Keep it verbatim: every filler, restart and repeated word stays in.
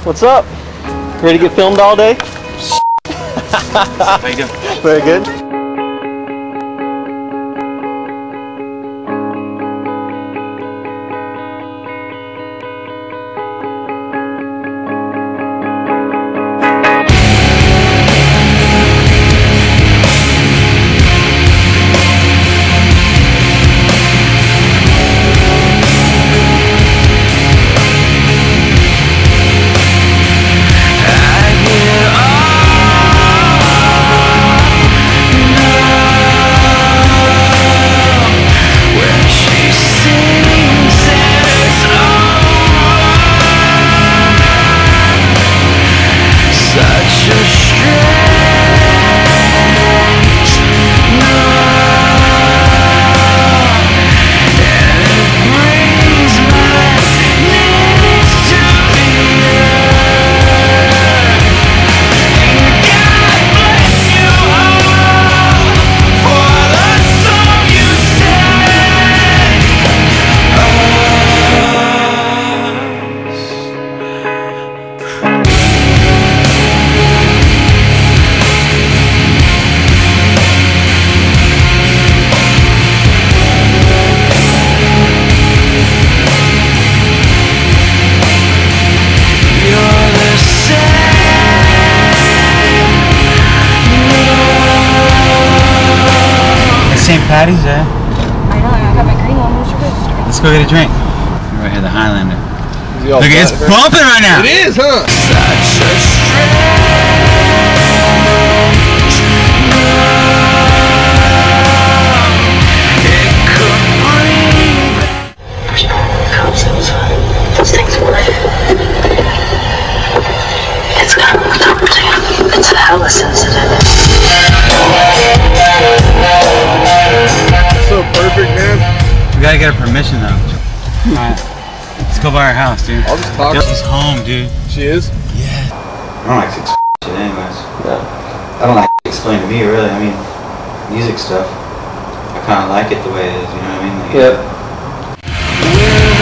What's up? Ready to get filmed all day? How you doing? Very good. Saint Patty's, eh? I know, I got my green one. Where's your register? Let's go get a drink. We're right here, the Highlander. Look, it's bumping right now! It is, huh? Such a strange love. It could bring Cops outside. Those things work. It's got it's hella sensitive. So perfect, man. We gotta get her permission though. Alright. Let's go by her house, dude. I'll just talk. She's home, dude. She is? Yeah. I don't like to explain shit anyways. Yeah. I don't like to explain to me really. I mean, music stuff. I kind of like it the way it is, you know what I mean? Like, Yep. with